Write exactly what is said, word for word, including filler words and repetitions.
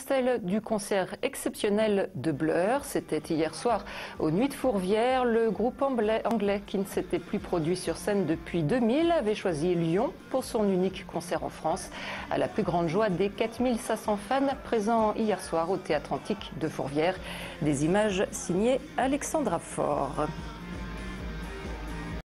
stèle du concert exceptionnel de Blur. C'était hier soir aux Nuits de Fourvière. Le groupe anglais, anglais qui ne s'était plus produit sur scène depuis deux mille avait choisi Lyon pour son unique concert en France, à la plus grande joie des quatre mille cinq cents fans présents hier soir au Théâtre Antique de Fourvière. Des images signées Alexandra Faure.